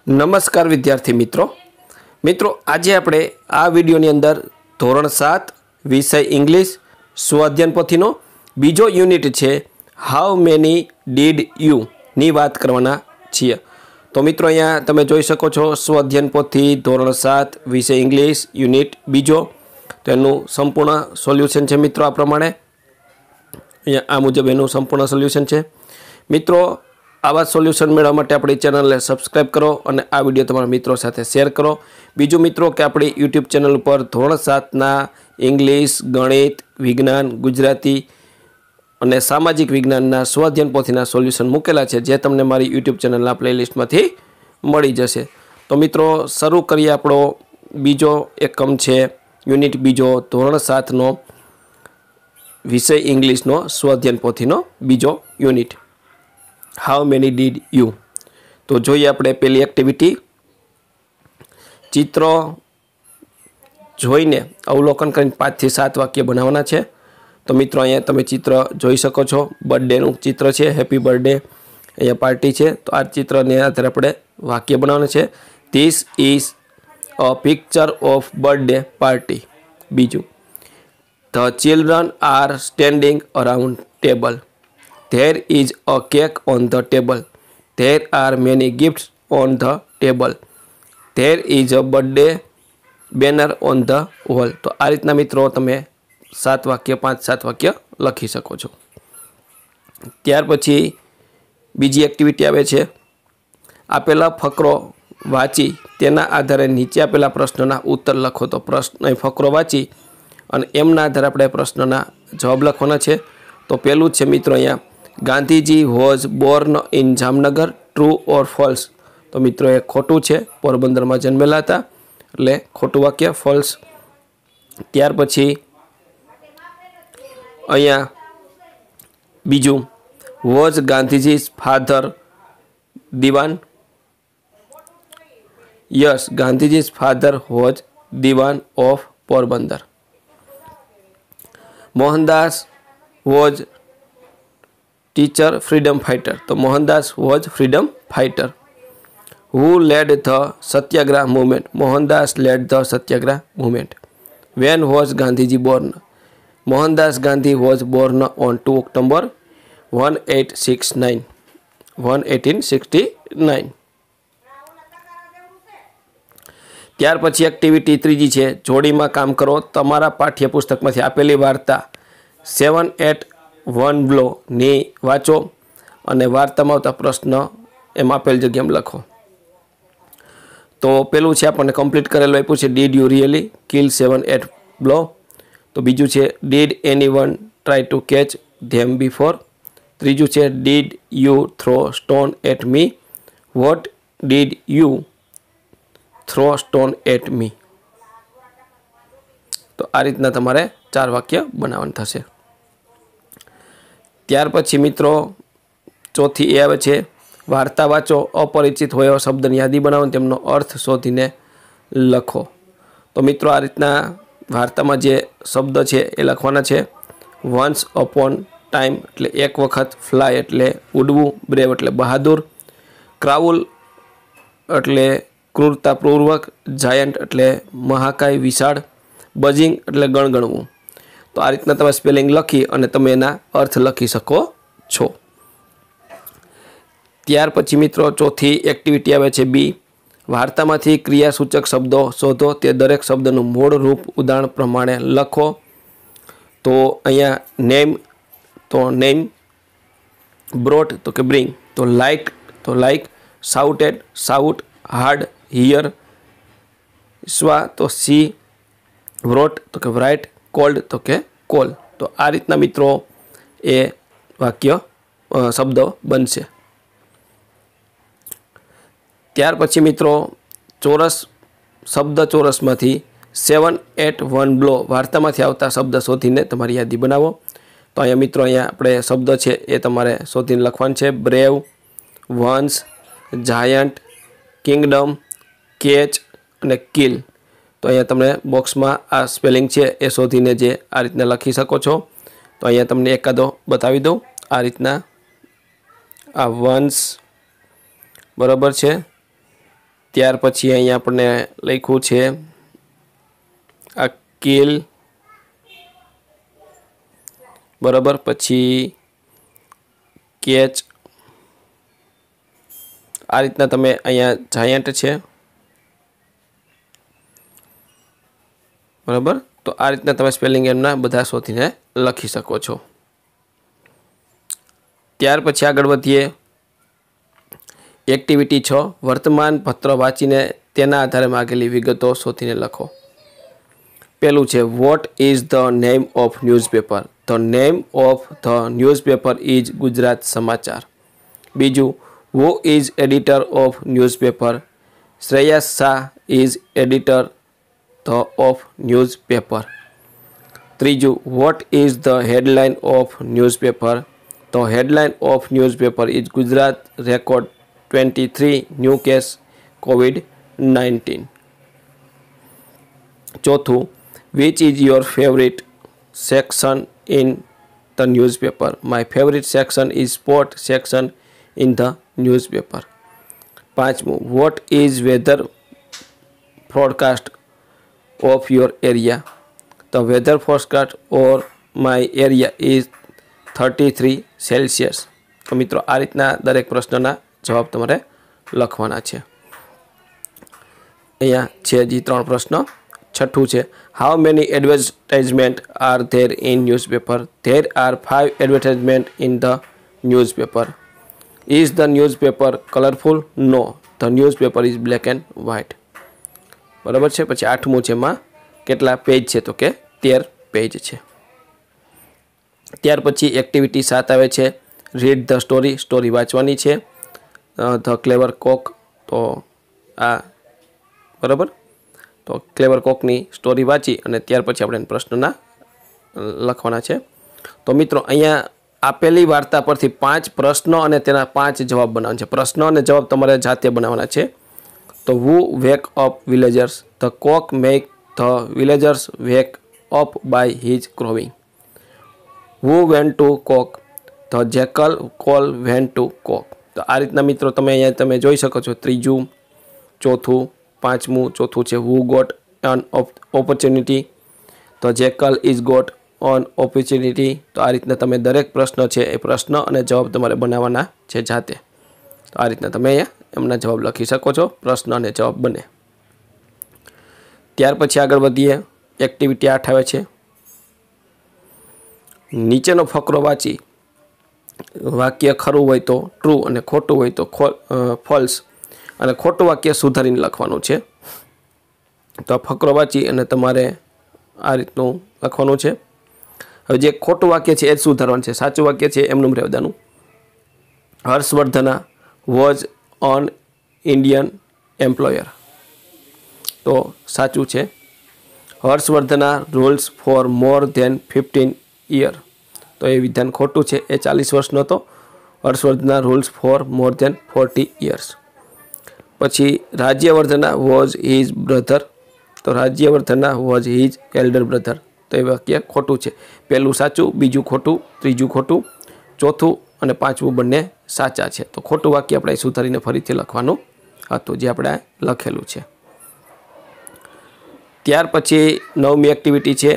નમસ્કાર વિદ્યાર્થી મિત્રો આજે આપણે આ વિડિયોની અંદર ધોરણ 7 વિષય ઇંગ્લિશ સ્વાધ્યાયન પોથીનો બીજો યુનિટ છે હાઉ મેની ડીડ યુ ની વાત કરવાના છીએ। તો મિત્રો અહીંયા તમે જોઈ શકો છો સ્વાધ્યાયન પોથી ધોરણ 7 વિષય ઇંગ્લિશ યુનિટ બીજો। તો એનું સંપૂર્ણ સોલ્યુશન છે મિત્રો આ પ્રમાણે અહીંયા આ મુજબ એનું સંપૂર્ણ સોલ્યુશન છે। મિત્રો આવા સોલ્યુશન મેળવવા માટે આપણી ચેનલને સબસ્ક્રાइब કરો અને આ વિડિયો તમારા મિત્રો સાથે શેર કરો। બીજું મિત્રો કે આપણી YouTube ચેનલ ઉપર ધોરણ 7 ના ઇંગ્લિશ, ગણિત, વિજ્ઞાન, ગુજરાતી અને સામાજિક વિજ્ઞાનના સ્વાધ્યાયન પોથીના સોલ્યુશન મૂકેલા છે જે તમને મારી YouTube ચેનલના પ્લેલિસ્ટમાંથી મળી જશે। તો મિત્રો શરૂ કરીએ આપણો બીજો એકમ છે યુનિટ બીજો ધોરણ 7 નો વિષય ઇંગ્લિશનો સ્વાધ્યાયન પોથીનો બીજો unit how many did you. तो જોઈએ આપણે પહેલી એક્ટિવિટી ચિત્રો જોઈને અવલોકન કરીને 5 થી 7 વાક્ય બનાવવાના છે। તો મિત્રો અહીંયા તમે ચિત્ર જોઈ શકો છો બર્થડેનું ચિત્ર છે હેપી બર્થડે અહીંયા પાર્ટી છે। તો આ ચિત્રને આધારે આપણે વાક્ય બનાવવાનું છે this is a picture of birthday party. બીજું the children are standing around table. There is a cake on the table. There are many gifts on the table. There is a birthday banner on the wall. तो आ रीतना मित्रों तमे 7 वाक्य 5-7 वाक्य लखी सको छो। त्यार पछी बीजी एक्टिविटी आवे छे आपेला फकरो वाँची तेना आधारे नीचे आपेला प्रश्नना उत्तर लखो। तो प्रश्न फकरो वाँची अने एमना आधारे आपणे प्रश्नना जवाब लखवाना छे। तो पहेलुं छे मित्रों अहींया Gandhiji was born in Jamnagar true और फॉल्स। तो मित्रों ए खोटू है पोरबंदर में जन्मेला था एटले खोटू वाक्य फॉल्स। त्यार पछी अहींया बीजू वॉज गांधीजीज फाधर दीवान। यस गांधीजीज फाधर वॉज दीवान of Porbandar. Mohandas was teacher freedom fighter. तो Mohandas was freedom fighter. Who led the satyagraha movement. Mohandas led the satyagraha movement. When was Gandhiji born. Mohandas Gandhi was born on 2 October 1869। त्यार पछी एक्टिविटी त्रीजी छे जोड़ी में काम करो। तमारा पाठ्यपुस्तक में आपेली वार्ता 7, 8 1 ब्लो ने वाँचो और वार्ता में आवता प्रश्न एम आपेल जग्या में लखो। तो पेलू है अपने कम्प्लीट करेलू आप्युं छे did you really kill 7, 8 blow. तो बीजू है did anyone try to catch them before. तीजू है did you throw stone at me. What did you throw stone at me. तो आ रीतना तमारे 4 वाक्य बनाववानुं थशे। त्यार पछी मित्रों चौथी ए आवे छे वार्ता वाँचो अपरिचित होय एवा शब्दनी यादी बनावो तेमनो अर्थ शोधीने लखो। तो मित्रों आ रीतना वार्ता में जे शब्द छे ए लखवाना छे। वन्स अपॉन टाइम एटले एक वखत, फ्लाय एटले उड़वू, ब्रेव एटले बहादुर, क्राउल एटले क्रूरतापूर्वक, जायंट एटले महाकाय विशाળ, बजिंग एटले गणगणवू। तो आ रीतना तमे स्पेलिंग लखी अने तमे एना अर्थ लखी सको छो। त्यार पछी मित्रों चौथी एक्टिविटी आवे छे बी वार्तामांथी क्रियासूचक शब्दों शोधो ते दरेक शब्दनुं मूळ रूप उदाहरण प्रमाणे लखो। तो अहींया नेम तो नेम, ब्रोट तो के ब्रिंग, तो like, shouted shout, hard here, स्वा तो सी, व्रोट तो के राइट, कोल्ड तो के कोल। तो आ रीतना मित्रों ए वाक्य शब्द बनशे। त्यार पछी मित्रों चोरस शब्द चोरस में 7, 8 1 ब्लो वार्ता में आवता शब्द शोधीने तमारी यादी बनावो। तो अहींया मित्रों अहींया आपणे शब्द छे ए तमारे शोधीने लखवानुं छे ब्रेव, वंस, जायंट, किंगडम, केच अने किल। तो अहींया तमने बॉक्स में आ स्पेलिंग है ए शोधीने जे आ रीतना लखी सको छो। तो अहींया तमने एकादो बतावी दऊं आ रीतना आ वंस बराबर है ત્યાર પછી અહીંયા આપણને લખ્યું છે આ કિલ, બરાબર, પછી કેચ, આ રીતના તમે અહીંયા જાયન્ટ છે, બરાબર। તો આ રીતના તમે સ્પેલિંગ એમના બધા શોધીને લખી શકો છો। ત્યાર પછી આગળ વધીએ। એક્ટિવિટી 6, વર્તમાન પત્ર વાંચીને તેના આધારે માગેલી વિગતો શોધીને લખો। પહેલું છે what is the name of newspaper? The name of the newspaper is Gujarat Samachar. બીજું, who is editor of newspaper? Shreyas Shah is editor of newspaper. ત્રીજું, what is the headline of newspaper? The headline of newspaper is Gujarat record 23 new case COVID-19। ચોથું, which is your favourite section in the newspaper? My favourite section is sport section in the newspaper. પાંચમું, what is weather forecast of your area? The weather forecast or my area is 33 Celsius. તો મિત્રો આ રીતના દરેક પ્રશ્નના જવાબ તમારે લખવાના છે। અહીંયા છે હજી 3 પ્રશ્ન। છઠ્ઠું છે how many advertisement are there in newspaper? There are 5 advertisement in the newspaper. Is the newspaper colourful? No, the newspaper is black and white. બરાબર છે। પછી 8મું છે એમાં કેટલા પેજ છે? તો કે 13 પેજ છે। ત્યાર પછી એક્ટિવિટી 7 આવે છે રીડ ધ સ્ટોરી, સ્ટોરી વાંચવાની છે। ધ ક્લેવર કોક, તો આ બરાબર, તો ક્લેવર કોકની સ્ટોરી વાંચી અને ત્યાર પછી આપણે પ્રશ્નના લખવાના છે। તો મિત્રો અહીંયા આપેલી વાર્તા પરથી 5 પ્રશ્નો અને તેના 5 જવાબ બનાવવાના છે। પ્રશ્નો અને જવાબ તમારે જાતે બનાવવાના છે। તો who wake up villagers? The cock make the villagers wake up by his crowing. Who went to cock? The jackal call went to cock. તો આ રીતના મિત્રો તમે અહીંયા તમે જોઈ શકો છો। ત્રીજું, ચોથું, પાંચમું, ચોથું છે who got an opportunity? The jackal is got on opportunity. તો આ રીતના તમે દરેક પ્રશ્ન છે એ પ્રશ્ન અને જવાબ તમારે બનાવવાના છે જાતે। તો આ રીતના તમે અહીંયા એમના જવાબ લખી શકો છો, પ્રશ્ન અને જવાબ બને। ત્યાર પછી આગળ વધીએ। એક્ટિવિટી 8 આવે છે નીચેનો ફકરો વાંચી વાક્ય ખરું હોય તો ટ્રુ અને ખોટું હોય તો ફોલ્સ અને ખોટું વાક્ય સુધારીને લખવાનું છે। તો આ ફકરો વાંચી અને તમારે આ રીતનું લખવાનું છે। હવે જે ખોટું વાક્ય છે એ જ સુધારવાનું છે, સાચું વાક્ય છે એમનું રહેવા દેવાનું। Harshavardhana was on Indian employer, તો સાચું છે। Harshavardhana rules for more than 15 year, તો એ વિધાન ખોટું છે, એ 40 વર્ષનો હતો। Harshavardhana rules for more than 40 years. પછી રાજ્યવર્ધના વોઝ હિઝ બ્રધર, તો Rajyavardhana was his elder brother, તો એ વાક્ય ખોટું છે। પહેલું સાચું, બીજું ખોટું, ત્રીજું ખોટું, ચોથું અને પાંચમું બંને સાચા છે। તો ખોટું વાક્ય આપણે સુધારીને ફરીથી લખવાનું હતું જે આપણે લખેલું છે। ત્યાર પછી 9મી એક્ટિવિટી છે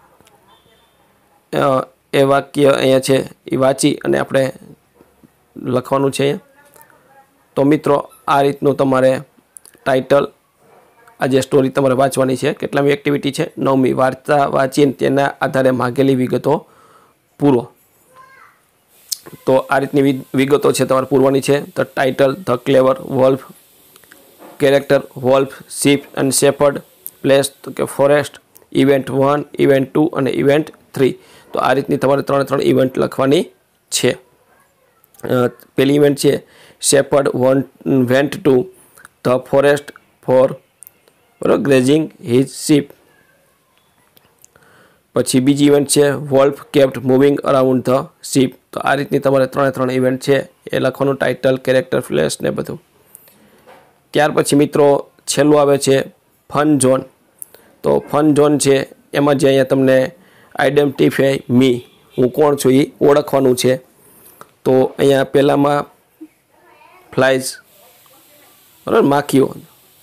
એ વાક્ય અહીંયા છે એ વાંચી અને આપણે લખવાનું છે। તો મિત્રો આ રીતનું તમારે ટાઇટલ, આ જે સ્ટોરી તમારે વાંચવાની છે। કેટલામી એક્ટિવિટી છે? 9મી। વાર્તા વાંચીને તેના આધારે માગેલી વિગતો પૂરો। તો આ રીતની વિગતો છે તમારે પૂરવાની છે। તો title the clever wolf, character wolf, sheep and shepherd, place તો કે ફોરેસ્ટ, ઇવેન્ટ 1, ઇવેન્ટ 2 અને ઇવેન્ટ 3। તો આ રીતની તમારે 3 ઇવેન્ટ લખવાની છે। પહેલી ઇવેન્ટ છે shepherd went to the forest for બરાબર ગ્રેઝિંગ હિઝ શીપ। પછી બીજી ઇવેન્ટ છે wolf kept moving around the sheep. તો આ રીતની તમારે 3 ઇવેન્ટ છે એ લખવાનું, ટાઇટલ, કેરેક્ટર, પ્લેસ ને બધું। ત્યાર પછી મિત્રો છેલ્લું આવે છે ફન ઝોન। તો ફન ઝોન છે એમાં જે અહીંયા તમને આઈડેન્ટિફાય મી, હું કોણ છું એ ઓળખવાનું છે। તો અહીંયા પહેલામાં ફ્લાઇઝ, બરાબર, માખીઓ,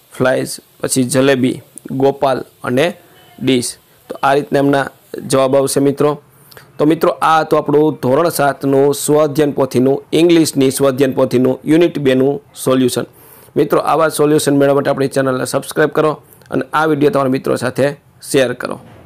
ફ્લાઇઝ, પછી જલેબી, ગોપાલ અને ડીશ। તો આ રીતના એમના જવાબ આવશે મિત્રો। તો મિત્રો આ હતું આપણું ધોરણ 7નું સ્વઅધ્યયન પોથીનું ઇંગ્લિશની સ્વઅધ્યયન પોથીનું યુનિટ 2નું સોલ્યુશન। મિત્રો આવા સોલ્યુશન મેળવવા માટે આપણી ચેનલને સબસ્ક્રાઈબ કરો અને આ વિડીયો તમારા મિત્રો સાથે શેર કરો।